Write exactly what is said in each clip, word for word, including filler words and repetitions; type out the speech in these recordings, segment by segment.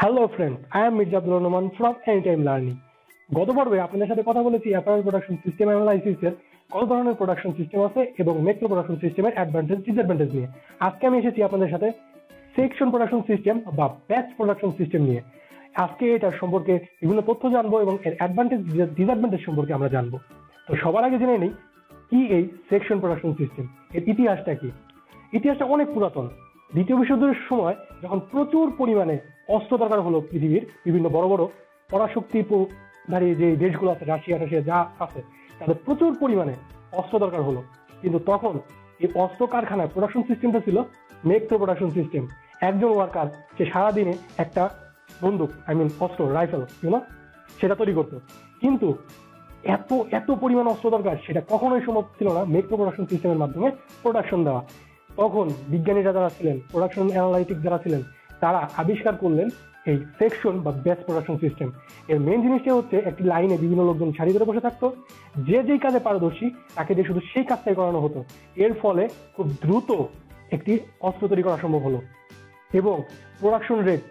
Hello friend, I am Mirza Abdul Rahman from Anytime Learning. গত পর্বে আপনাদের সাথে কথা বলেছি অ্যাপারেল প্রোডাকশন সিস্টেম অ্যানালাইসিসের কত ধরনের প্রোডাকশন সিস্টেম আছে এবং মেট্রো প্রোডাকশন সিস্টেমের অ্যাডভান্টেজ ডিসঅ্যাডভান্টেজ নিয়ে। আজকে আমি এসেছি আপনাদের সাথে সেকশন প্রোডাকশন সিস্টেম বা ব্যাচ প্রোডাকশন সিস্টেম নিয়ে। আজকে এটার সম্পর্কে বিভিন্ন তথ্য জানবো এবং এর অ্যাডভান্টেজ ডিসঅ্যাডভান্টেজ সম্পর্কে আমরা জানবো। তো সবার আগে জেনে নিই কি এই সেকশন প্রোডাকশন সিস্টেম, এর ইতিহাসটা কি। ইতিহাসটা অনেক পুরাতন। দ্বিতীয় বিশ্বযুদ্ধের সময় যখন প্রচুর পরিমাণে অস্ত্র দরকার হলো পৃথিবীর বিভিন্ন বড় বড় পরাশক্তিধারী যে দেশগুলো আছে, রাশিয়া রাশিয়া যা আছে, তাদের প্রচুর পরিমাণে অস্ত্র দরকার হলো। কিন্তু তখন এই অস্ত্র কারখানায় প্রোডাকশন সিস্টেমটা ছিল মেট্রো প্রোডাকশন সিস্টেম। একজন ওয়ার্কার সে সারাদিনে একটা বন্দুক, আই মিন অস্ত্র, রাইফেল, ইউনো সেটা তৈরি করতো। কিন্তু এত এত পরিমাণ অস্ত্র দরকার, সেটা কখনোই সম্ভব ছিল না মেট্রো প্রোডাকশন সিস্টেমের মাধ্যমে প্রোডাকশন দেওয়া। তখন বিজ্ঞানীরা যারা ছিলেন, প্রোডাকশন অ্যানালাইটিক যারা ছিলেন, তারা আবিষ্কার করলেন এই সেকশন বা ব্যাচ প্রোডাকশন সিস্টেম। এর মেইন জিনিসটা হচ্ছে একটি লাইনে বিভিন্ন লোকজন সারি ধরে বসে থাকতো, যে যেই কাজে পারদর্শী তাকে দিয়ে শুধু সেই কাজটাই করানো হতো। এর ফলে খুব দ্রুত একটি অস্ত্র তৈরি করা সম্ভব হলো এবং প্রোডাকশন রেট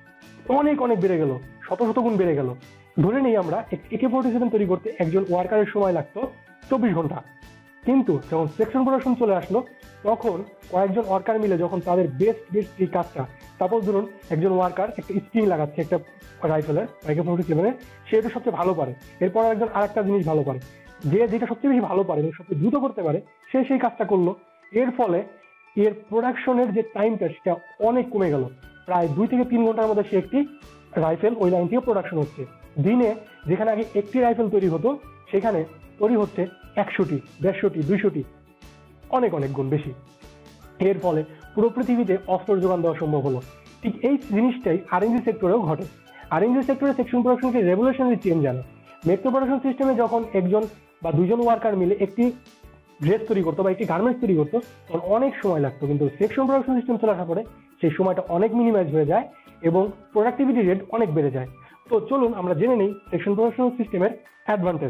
অনেক অনেক বেড়ে গেল, শত শত গুণ বেড়ে গেল। ধরে নিই আমরা একে ফোর্টি সেভেন তৈরি করতে একজন ওয়ার্কারের সময় লাগতো চব্বিশ ঘন্টা। কিন্তু যখন সেকশন প্রোডাকশন চলে আসলো, তখন কয়েকজন ওয়ার্কার মিলে যখন তাদের বেস্ট বেস্ট এই কাজটা, তারপর ধরুন একজন ওয়ার্কার একটা স্প্রিং লাগাচ্ছে একটা রাইফেলের একে ফোর্টি সেভেনের, সে এটা সবচেয়ে ভালো পারে। এরপর একজন আরেকটা জিনিস ভালো পারে, যে যেটা সবচেয়ে বেশি ভালো পারে এবং সবচেয়ে দ্রুত করতে পারে, সে সেই কাজটা করলো। এর ফলে এর প্রোডাকশনের যে টাইমটা সেটা অনেক কমে গেল। প্রায় দুই থেকে তিন ঘন্টার মধ্যে সে একটি রাইফেল ওই লাইন থেকে প্রোডাকশন হচ্ছে। দিনে যেখানে আগে একটি রাইফেল তৈরি হতো, সেখানে তৈরি হচ্ছে একশোটি, দেড়শোটি, দুইশোটি, অনেক অনেক গুণ বেশি। এর ফলে পুরো পৃথিবীতে অস্ত্র যোগান দেওয়া সম্ভব হলো। ঠিক এই জিনিসটাই আরএনজি সেক্টরেও ঘটে। আরএনজি সেক্টরে সেকশন প্রোডাকশনকে রেভলিউশনারি চেঞ্জ আনে। মেট্রো প্রোডাকশন সিস্টেমে যখন একজন বা দুইজন ওয়ার্কার মিলে একটি ড্রেস তৈরি করতো বা একটি গার্মেন্টস তৈরি করতো, তখন অনেক সময় লাগতো। কিন্তু সেকশন প্রোডাকশন সিস্টেম চলে আসার পরে সেই সময়টা অনেক মিনিমাইজ হয়ে যায় এবং প্রোডাক্টিভিটি রেট অনেক বেড়ে যায়। তো চলুন আমরা জেনে নিই সেকশন প্রোডাকশন সিস্টেমের advantage.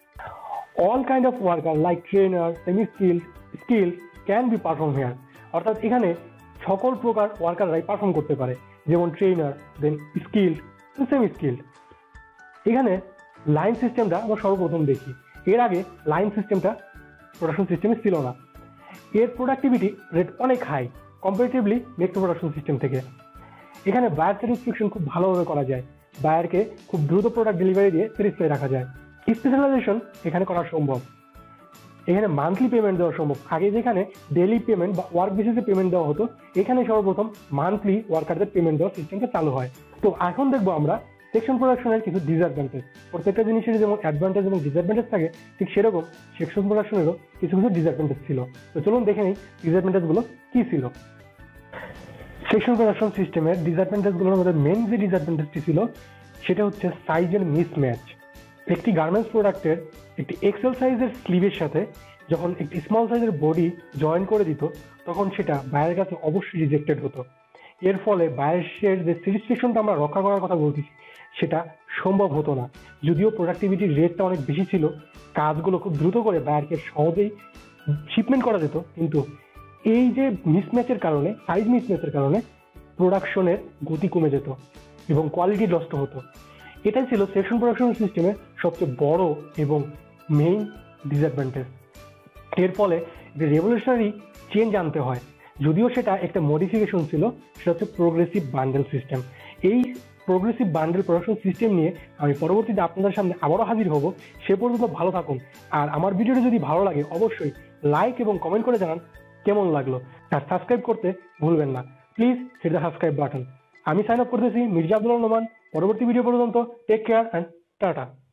All kind of worker like trainer, semi skill, skill can be perform here. অর্থাৎ এখানে সকল প্রকার ওয়ার্কাররাই পারফর্ম করতে পারে, যেমন trainer, then skilled, semi skilled. এখানে লাইন সিস্টেমটা আমরা সর্বপ্রথম দেখি। এর আগে লাইন সিস্টেমটা প্রোডাকশন সিস্টেমে ছিল না। এর প্রোডাক্টিভিটি রেট অনেক high comparatively metro production system থেকে। এখানে বায়ার স্যাটিসফ্যাকশন খুব ভালোভাবে করা যায়, বায়ারকে খুব দ্রুত প্রোডাক্ট ডেলিভারি দিয়ে স্যাটিসফাই রাখা যায়। স্পেশালাইজেশন এখানে করা সম্ভব। এখানে মান্থলি পেমেন্ট দেওয়া সম্ভব। আগে যেখানে ডেইলি পেমেন্ট বা ওয়ার্ক বেসিসে পেমেন্ট দেওয়া হতো, এখানে সর্বপ্রথম মান্থলি ওয়ার্কারদের পেমেন্ট দেওয়ার সিস্টেমটা চালু হয়। তো এখন দেখবো আমরা সেকশন প্রোডাকশনের কিছু ডিসঅ্যাডভান্টেজ। প্রত্যেকটা জিনিসের যেমন অ্যাডভান্টেজ এবং ডিসঅ্যাডভান্টেজ থাকে, ঠিক সেরকম সেকশন প্রোডাকশনেরও কিছু কিছু ডিসঅ্যাডভান্টেজ ছিল। তো চলুন দেখে নিই ডিসঅ্যাডভান্টেজগুলো কি ছিল। সেকশন প্রোডাকশন সিস্টেমের ডিসঅ্যাডভান্টেজগুলোর মধ্যে মেন যে ডিসঅ্যাডভান্টেজটি ছিল, সেটা হচ্ছে সাইজের মিসম্যাচ। একটি গার্মেন্টস প্রোডাক্টের একটি এক্সেল সাইজের স্লিভের সাথে যখন একটি স্মল সাইজের বডি জয়েন করে দিত, তখন সেটা বায়ারের কাছে অবশ্যই রিজেক্টেড হতো। এর ফলে বায়ারের যে স্যাটিসফ্যাকশনটা আমরা রক্ষা করার কথা বলতেছি, সেটা সম্ভব হতো না। যদিও প্রোডাক্টিভিটির রেটটা অনেক বেশি ছিল, কাজগুলো খুব দ্রুত করে বায়ারকে সহজেই শিপমেন্ট করা যেত, কিন্তু এই যে মিসম্যাচের কারণে, সাইজ মিসম্যাচের কারণে প্রোডাকশনের গতি কমে যেত এবং কোয়ালিটি নষ্ট হতো। এটাই ছিল সেকশন প্রোডাকশন সিস্টেমের সবচেয়ে বড় এবং মেইন ডিসঅ্যাডভান্টেজ। এর ফলে যে রেভলিউশনারি চেঞ্জ আনতে হয়, যদিও সেটা একটা মডিফিকেশন ছিল, সেটা হচ্ছে প্রোগ্রেসিভ বান্ডেল সিস্টেম। এই প্রোগ্রেসিভ বান্ডেল প্রোডাকশন সিস্টেম নিয়ে আমি পরবর্তীতে আপনাদের সামনে আবারও হাজির হব। সে পর্যন্ত ভালো থাকুন। আর আমার ভিডিওটি যদি ভালো লাগে অবশ্যই লাইক এবং কমেন্ট করে জানান কেমন লাগলো। আর সাবস্ক্রাইব করতে ভুলবেন না, please hit the subscribe button. আমি সাইন আপ করতেছি মির্জা আব্দুল রহমান। পরবর্তী ভিডিও পর্যন্ত টেক কেয়ার অ্যান্ড টাটা।